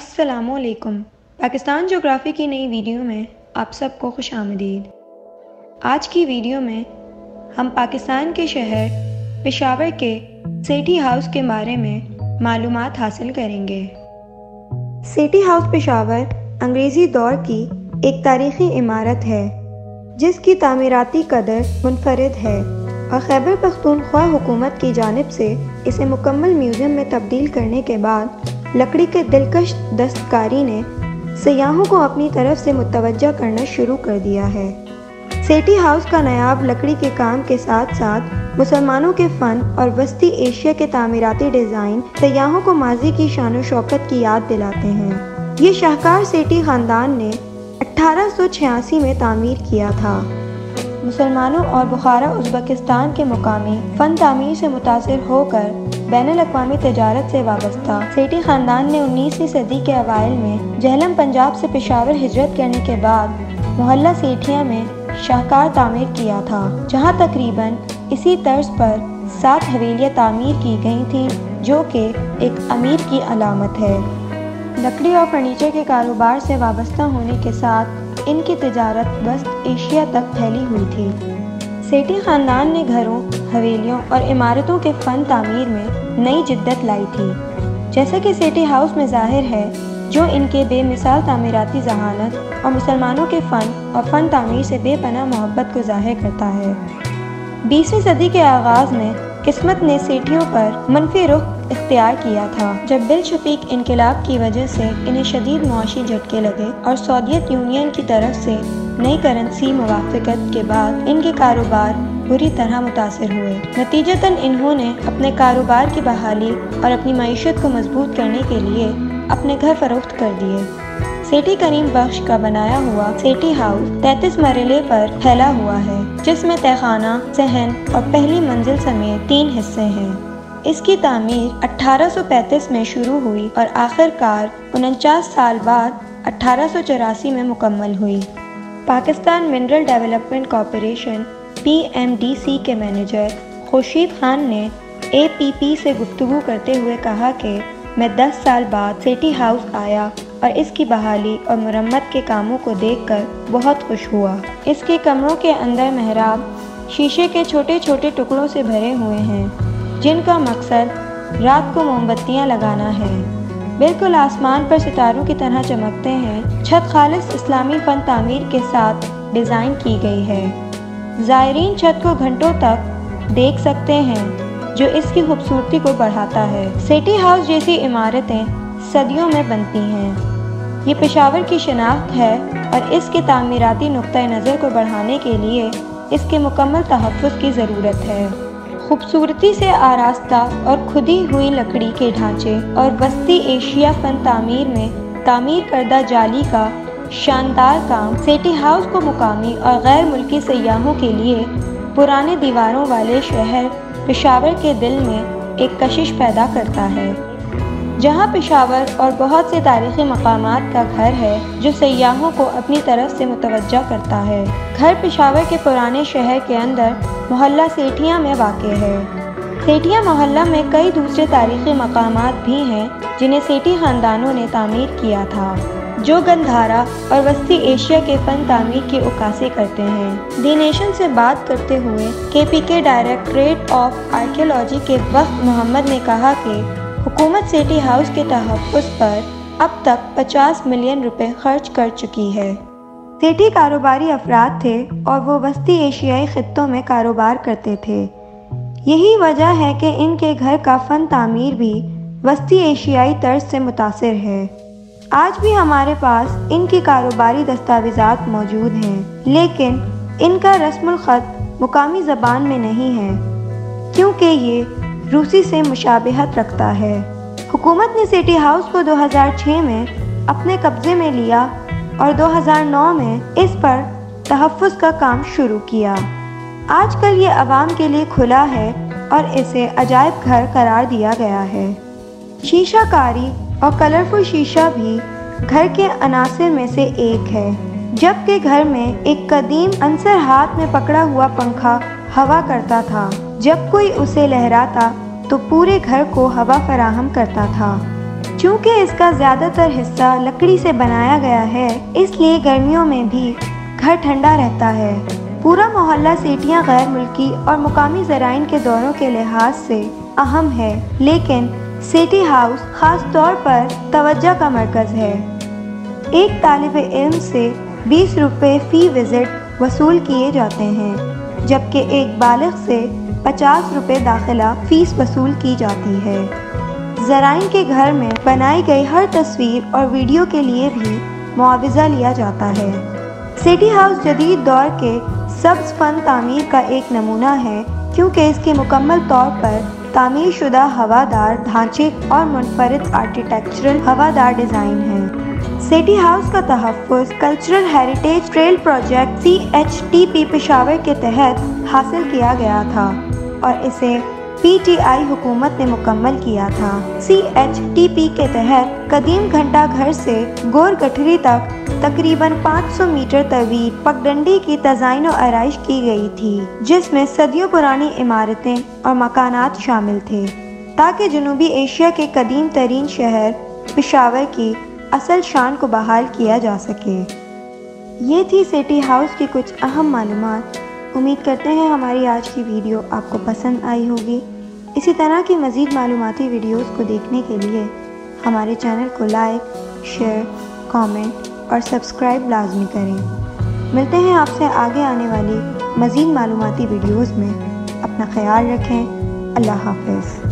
अस्सलामुअलैकुम। पाकिस्तान जोग्राफ़ी की नई वीडियो में आप सबको खुशामदीद। आज की वीडियो में हम पाकिस्तान के शहर पेशावर के सेठी हाउस के बारे में मालूमात हासिल करेंगे। सेठी हाउस पेशावर अंग्रेज़ी दौर की एक तारीख़ी इमारत है जिसकी तामीराती कदर मुनफरिद है और खैबर पख्तूनख्वा हुकूमत की जानिब से इसे मुकम्मल म्यूज़ियम में तब्दील करने के बाद लकड़ी के दिलकश दस्तकारी ने सयाहों को अपनी तरफ से मुतवज्जा करना शुरू कर दिया है। सेठी हाउस का नायाब लकड़ी के काम के साथ साथ मुसलमानों के फ़न और वस्ती एशिया के तामीराती डिज़ाइन सयाहों को माजी की शान शौकत की याद दिलाते हैं। ये शाहकार सेठी ख़ानदान ने 1886 में तामीर किया था। मुसलमानों और बुखारा उज़्बेकिस्तान के मुकामी फ़न तामीर से मुतासिर होकर बैनुल-अक़वामी तजारत से वाबस्ता सेठी ख़ानदान ने 19वीं सदी के अवाइल में जहलम पंजाब से पेशावर हिजरत करने के बाद मोहल्ला सेठिया में शाहकार तामीर किया था, जहां तकरीबन इसी तर्ज पर 7 हवेलियाँ तामीर की गई थीं, जो कि एक अमीर की अलामत है। लकड़ी और फर्नीचर के कारोबार से वाबस्ता होने के साथ इनकी तिजारत वस्त एशिया तक फैली हुई थी। सेठी ख़ानदान ने घरों, हवेलियों और इमारतों के फ़न तामीर में नई जिद्दत लाई थी, जैसा कि सेठी हाउस में ज़ाहिर है, जो इनके बेमिसाल तामीराती जहानत और मुसलमानों के फ़न और फ़न तामीर से बेपनाह मोहब्बत को ज़ाहिर करता है। 20वीं सदी के आगाज़ में किस्मत ने सेठियों पर मनफी रुख इख्तियार किया था, जब बिलशफीक इनकलाब की वजह से इन्हें शदीद मुआशी झटके लगे और सोवियत यूनियन की तरफ से नई करेंसी मुवाफ़क़त के बाद इनके कारोबार बुरी तरह मुतासिर हुए। नतीजतन इन्होंने अपने कारोबार की बहाली और अपनी मईशत को मजबूत करने के लिए अपने घर फरोख्त कर दिए। सेठी करीम बख्श का बनाया हुआ सेठी हाउस 33 मरले पर फैला हुआ है, जिसमें तहखाना, सहन और पहली मंजिल समेत 3 हिस्से हैं। इसकी तामीर 1835 में शुरू हुई और आखिरकार 49 साल बाद 1884 में मुकम्मल हुई। Pakistan mineral development corporation (PMDC) के मैनेजर खुर्शीद खान ने APP से गुफ्तगू करते हुए कहा कि मैं 10 साल बाद सेठी हाउस आया और इसकी बहाली और मरम्मत के कामों को देखकर बहुत खुश हुआ। इसके कमरों के अंदर मेहराब शीशे के छोटे छोटे टुकड़ों से भरे हुए हैं, जिनका मकसद रात को मोमबत्तियां लगाना है। बिल्कुल आसमान पर सितारों की तरह चमकते हैं। छत खालिस इस्लामी फ़न तामीर के साथ डिज़ाइन की गई है। ज़ायरीन छत को घंटों तक देख सकते हैं, जो इसकी खूबसूरती को बढ़ाता है। सेठी हाउस जैसी इमारतें सदियों में बनती हैं। ये पेशावर की शनाख्त है और इसके तामीराती नुक्ता नज़र को बढ़ाने के लिए इसके मुकम्मल तहफ़्फ़ुज़ की ज़रूरत है। खूबसूरती से आरास्ता और खुदी हुई लकड़ी के ढांचे और वस्ती एशिया फ़न तामीर में तामीर करदा जाली का शानदार काम सेठी हाउस को मुकामी और गैर मुल्की सयाहों के लिए पुराने दीवारों वाले शहर पेशावर के दिल में एक कशिश पैदा करता है, जहां पेशावर और बहुत से तारीख़ी मकामात का घर है जो सयाहों को अपनी तरफ से मुतवज्जा करता है। घर पेशावर के पुराने शहर के अंदर मोहल्ला सेठिया में वाक़े है। सेठिया मोहल्ला में कई दूसरे तारीख़ी मकामात भी हैं जिन्हें सेठी ख़ानदानों ने तामीर किया था, जो गंधारा और वस्ती एशिया के फ़न तामीर की उक्कासी करते हैं। दी नेशन से बात करते हुए KPK डायरेक्टरेट ऑफ आर्कियोलॉजी के वक्त मोहम्मद ने कहा कि हुकूमत सेठी हाउस के तहफ़्फ़ुज़ पर अब तक 50 मिलियन रुपए खर्च कर चुकी है। सेठी कारोबारी अफराद थे और वो वस्ती एशियाई खित्तों में कारोबार करते थे। यही वजह है कि इनके घर का फ़न तामीर भी वस्ती एशियाई तर्ज से मुतासिर है। आज भी हमारे पास इनकी कारोबारी दस्तावेज़ात मौजूद हैं, लेकिन इनका रस्मुल ख़त मुकामी ज़बान में नहीं है, क्योंकि ये रूसी से मुशाबिहत रखता है। हुकूमत ने सेठी हाउस को 2006 में अपने कब्ज़े में लिया और 2009 में इस पर तहफ़्फ़ुज़ का काम शुरू किया। आजकल ये आवाम के लिए खुला है और इसे अजायब घर करार दिया गया है। शीशाकारी और कलरफुल शीशा भी घर के अनासिर में से एक है, जबकि घर में एक कदीम अंसर हाथ में पकड़ा हुआ पंखा हवा करता था। जब कोई उसे लहराता तो पूरे घर को हवा फराहम करता था। चूँकि इसका ज़्यादातर हिस्सा लकड़ी से बनाया गया है, इसलिए गर्मियों में भी घर ठंडा रहता है। पूरा मोहल्ला सेठियाँ गैर मुल्की और मुकामी ज़राइन के दौरों के लिहाज से अहम है, लेकिन सेठी हाउस ख़ास तौर पर तवज्जो का मरकज़ है। एक तालिब इल्म से 20 रुपये फ़ी विज़िट वसूल किए जाते हैं, जबकि एक बालिग से 50 रुपये दाखिला फ़ीस वसूल की जाती है। ज़राइन के घर में बनाई गई हर तस्वीर और वीडियो के लिए भी मुआवजा लिया जाता है। सेठी हाउस जदीद दौर के सब्ज़ फन तामीर का एक नमूना है, क्योंकि इसके मुकम्मल तौर पर तामीर शुदा हवादार ढांचे और मुनफरिद आर्किटेक्चरल हवादार डिज़ाइन है। सेठी हाउस का तहफ़्फ़ुज़ cultural heritage trail project CHTP Peshawar के तहत हासिल किया गया था और इसे PTI हुकूमत ने मुकम्मल किया था। CHTP के तहत कदीम घंटा घर से गोर गठरी तक तकरीबन 500 मीटर तवील पगडंडी की तज़ाइन और आराइश की गई थी, जिसमें सदियों पुरानी इमारतें और मकानात शामिल थे, ताकि जनूबी एशिया के कदीम तरीन शहर पेशावर की असल शान को बहाल किया जा सके। ये थी सेठी हाउस की कुछ अहम मालूमात। उम्मीद करते हैं हमारी आज की वीडियो आपको पसंद आई होगी। इसी तरह की मज़ीद मालूमाती वीडियोस को देखने के लिए हमारे चैनल को लाइक, शेयर, कमेंट और सब्सक्राइब लाजमी करें। मिलते हैं आपसे आगे आने वाली मज़ीद मालूमाती वीडियोस में। अपना ख्याल रखें। अल्लाह हाफ़िज़।